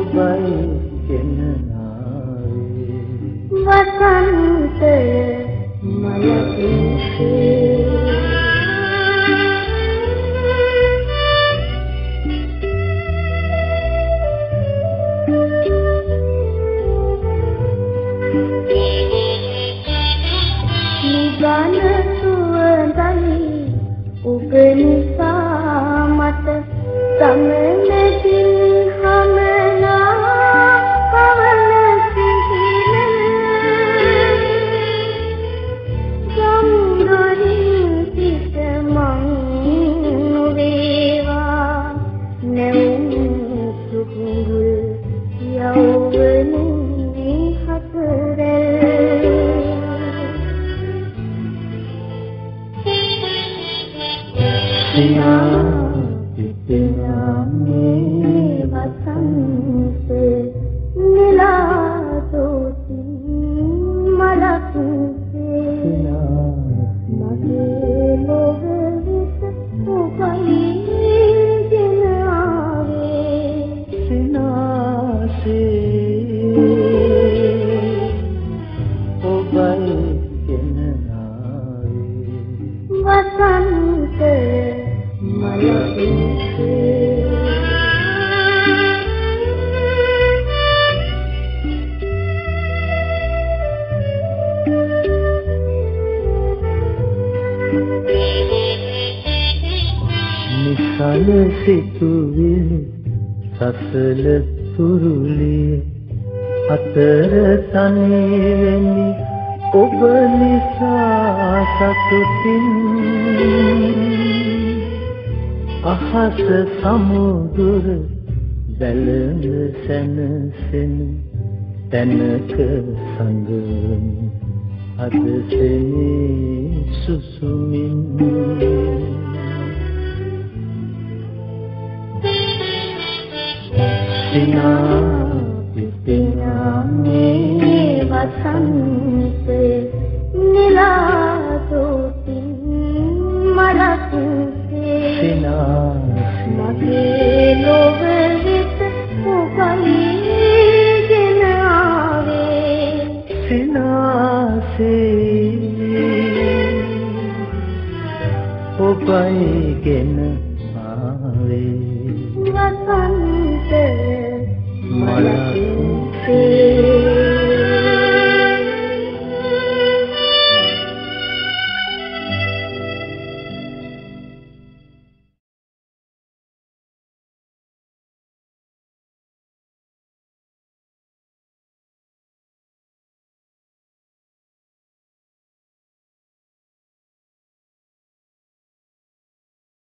ඔබයි ගෙනාවේ වසන්තය මලකිසේ නිගන සුවඳයි ඔබ නිසා මට සමනදින් හමනා පවන සිහින ගම්දොරින් සිට මං වේවා නැවුම් සුහුඟුල් යෞවනී හතරේ පිටිනාමේ වසන්ත නිලාදෝති මලක්සේ මගේ ලොව විස ඔබයි ගෙන ආවේ සිනාසේ ඔබයි ගෙන ආවේ වසන්තය නිසල සිතුවිලි සසල තුරුලිය අතර තනිවෙමි ඔබ නිසා සතුටින් අහස සමුදුර බැලඳ සැනසෙන තැනක සඳවන අද සෙනේ සුසුමින් සිනා පිටිනාමේ වසන්ත නිලා